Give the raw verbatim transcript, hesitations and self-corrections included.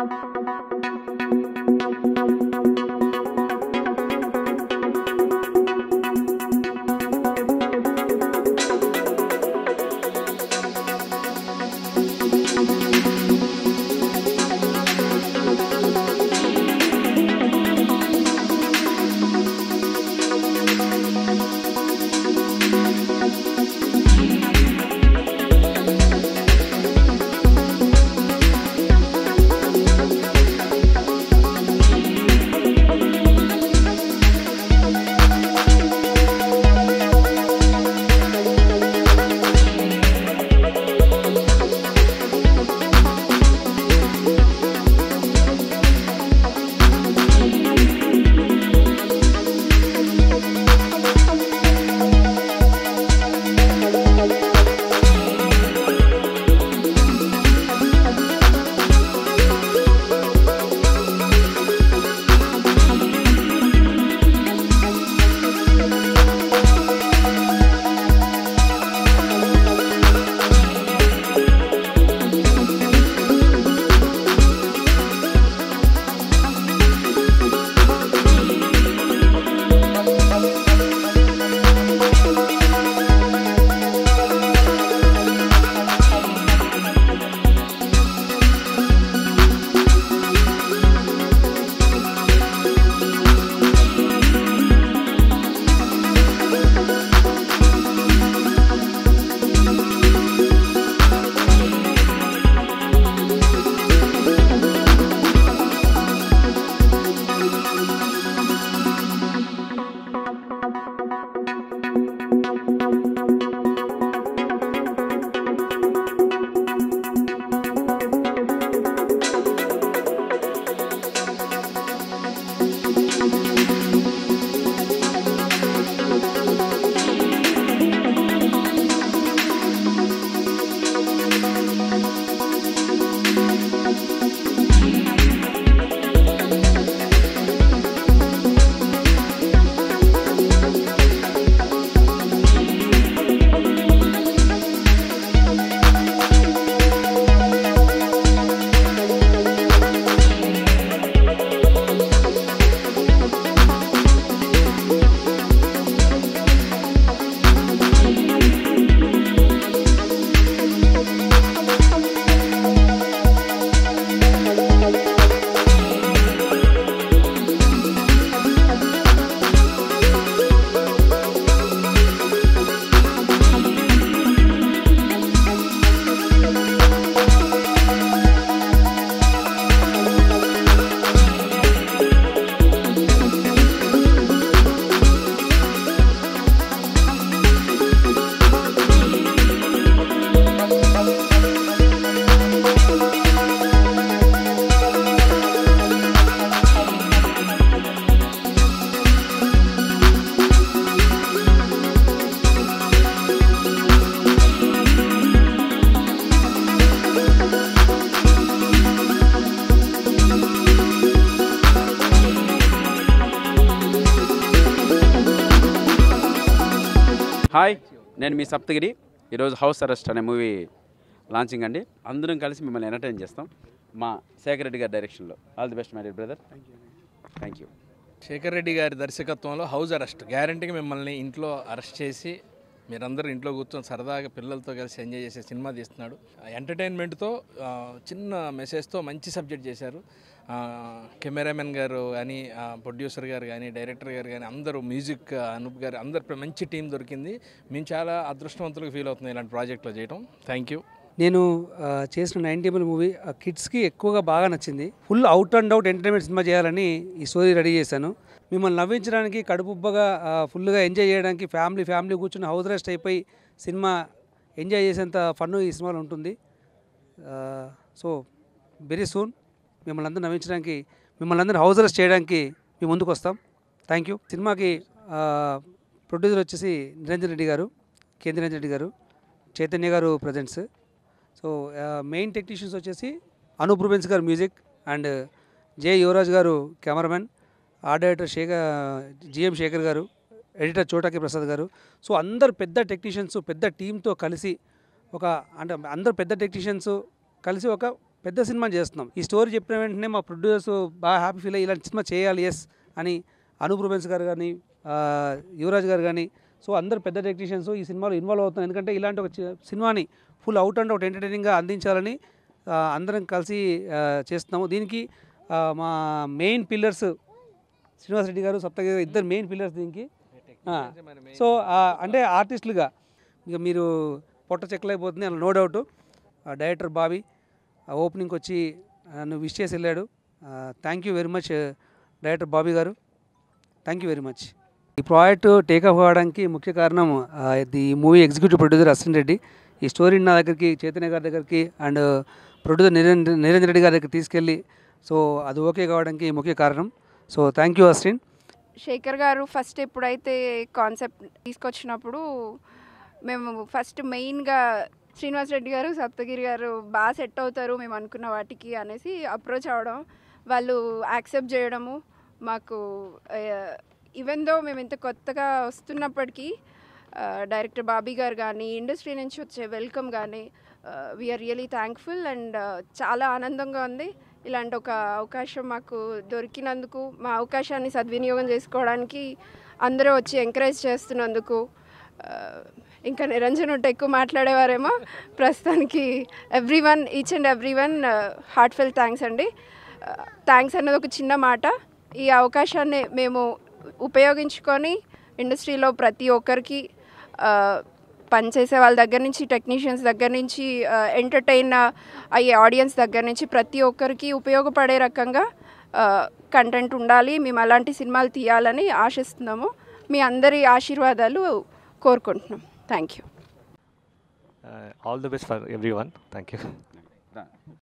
Hi, నేను మీ సప్తగిరి. ఈరోజు హౌస్ అరెస్ట్ అనే మూవీ లాంచింగ్ అండి. అందరం కలిసి మిమ్మల్ని ఎంటర్టైన్ చేస్తాం మా శేఖర్ రెడ్డి గారి డైరెక్షన్లో. All the best my dear brother. Thank you. Shekhar Reddy గారి దర్శకత్వంలో హౌస్ అరెస్ట్ గ్యారంటీగా మిమ్మల్ని ఇంట్లో అరెస్ట్ చేసి మీరందరూ ఇంట్లో కూర్చొని సరదాగా పిల్లలతో కలిసి ఎంజాయ్ చేసే సినిమా తీస్తున్నాడు. ఎంటర్టైన్మెంట్తో చిన్న మెసేజ్తో మంచి సబ్జెక్ట్ చేశారు. కెమెరామెన్ గారు కానీ, ప్రొడ్యూసర్ గారు కానీ, డైరెక్టర్ గారు కానీ, అందరూ మ్యూజిక్ అనూప్ గారు, అందరు మంచి టీం దొరికింది. మేము చాలా అదృష్టవంతులుగా ఫీల్ అవుతున్నాం ఇలాంటి ప్రాజెక్ట్లో చేయడం. Thank you. నేను చేసిన నైన్ టేబుల్ మూవీ కిడ్స్కి ఎక్కువగా బాగా నచ్చింది. Full out and out entertainment సినిమా చేయాలని ఈ స్టోరీ రెడీ చేశాను. మిమ్మల్ని నవ్వించడానికి, కడుపుబ్బగా ఫుల్గా ఎంజాయ్ చేయడానికి, ఫ్యామిలీ ఫ్యామిలీ కూర్చుని హౌస్ రెస్ట్ అయిపోయి సినిమా ఎంజాయ్ చేసేంత ఫన్ ఈ సినిమాలో ఉంటుంది. సో వెరీ సూన్ మిమ్మల్ని అందరూ నవ్వించడానికి, మిమ్మల్ని అందరూ హౌస్ రెస్ట్ చేయడానికి మేము ముందుకు వస్తాం. Thank you. సినిమాకి ప్రొడ్యూసర్ వచ్చేసి నిరంజన్ రెడ్డి గారు, కే నిరంజన్ రెడ్డి గారు, చైతన్య గారు ప్రజెంట్స్. సో మెయిన్ టెక్నీషియన్స్ వచ్చేసి అనూప్ రూబెన్స్ గారు మ్యూజిక్, అండ్ జే యువరాజ్ గారు cameraman, art director Shekhar GM Shekhar గారు, ఎడిటర్ చోటాకి ప్రసాద్ గారు. సో అందరు పెద్ద టెక్నీషియన్స్ పెద్ద టీంతో కలిసి ఒక అంటే అందరు పెద్ద టెక్నీషియన్స్ కలిసి ఒక పెద్ద సినిమా చేస్తున్నాం. ఈ స్టోరీ చెప్పిన వెంటనే మా ప్రొడ్యూసర్స్ బాగా హ్యాపీ ఫీల్ అయ్యి ఇలాంటి సినిమా చేయాలి ఎస్ అని అనూప్ రూబెన్స్ గారు కానీ యువరాజ్ గారు కానీ సో అందరు పెద్ద టెక్నీషియన్స్ ఈ సినిమాలో ఇన్వాల్వ్ అవుతున్నారు. ఎందుకంటే ఇలాంటి ఒక చి- సినిమాని ఫుల్ అవుట్ అండ్ అవుట్ ఎంటర్టైనింగ్గా అందించాలని ఆ, అందరం కలిసి ఆ, చేస్తున్నాము. దీనికి ఆ, మా మెయిన్ పిల్లర్స్ శ్రీనివాస్ రెడ్డి గారు సప్తగిరి గారు ఇద్దరు మెయిన్ పిల్లర్స్ దీనికి. ఆ, సో ఆ, అంటే ఆర్టిస్టులుగా ఇక మీరు పొట్ట చెక్కలైపోతుంది అలా నో డౌట్. డైరెక్టర్ బాబీ ఓపెనింగ్కి వచ్చి నన్ను విష్ చేసి వెళ్ళాడు. Thank you very much director Bobby గారు, థ్యాంక్ యూ వెరీ మచ్. ఈ ప్రాజెక్టు టేకప్ అవ్వడానికి ముఖ్య కారణం ఆ, ఇది movie executive producer Ashwin Reddy. ఈ స్టోరీని నా దగ్గరికి చైతన్య గారి దగ్గరికి అండ్ ప్రొడ్యూసర్ నిరంజన్ నిరంజన్ రెడ్డి గారి దగ్గరికి తీసుకెళ్ళి సో అది ఓకే కావడానికి ముఖ్య కారణం. So thank you Ashwin. Shekhar గారు ఫస్ట్ ఎప్పుడైతే కాన్సెప్ట్ తీసుకొచ్చినప్పుడు మేము ఫస్ట్ మెయిన్గా శ్రీనివాస్ రెడ్డి గారు సప్తగిరి గారు బాగా సెట్ అవుతారు మేము అనుకున్న వాటికి అనేసి అప్రోచ్ అవ్వడం, వాళ్ళు యాక్సెప్ట్ చేయడము, మాకు ఈవెన్ దో మేము ఇంత కొత్తగా వస్తున్నప్పటికీ డైరెక్టర్ బాబీ గారు కానీ ఇండస్ట్రీ నుంచి వచ్చే వెల్కమ్ కానీ వీఆర్ రియలీ థ్యాంక్ఫుల్ అండ్ చాలా ఆనందంగా ఉంది. ఇలాంటి ఒక అవకాశం మాకు దొరికినందుకు, మా అవకాశాన్ని సద్వినియోగం చేసుకోవడానికి అందరూ వచ్చి ఎంకరేజ్ చేస్తున్నందుకు. ఆ, ఇంకా నిరంజన్ ఉంటే ఎక్కువ మాట్లాడేవారేమో. ప్రస్తుతానికి everyone each and everyone heartfelt thanks అండి. థ్యాంక్స్ అన్నది ఒక చిన్న మాట. ఈ అవకాశాన్ని మేము ఉపయోగించుకొని ఇండస్ట్రీలో ప్రతి ఒక్కరికి ఆ, పనిచేసే వాళ్ళ దగ్గర నుంచి టెక్నీషియన్స్ దగ్గర నుంచి ఎంటర్టైన్ అయ్యే ఆడియన్స్ దగ్గర నుంచి ప్రతి ఒక్కరికి ఉపయోగపడే రకంగా కంటెంట్ ఉండాలి, మేము అలాంటి సినిమాలు తీయాలని ఆశిస్తున్నాము. మీ అందరి ఆశీర్వాదాలు కోరుకుంటున్నాం. Thank you. Uh, all the best for everyone. Thank you.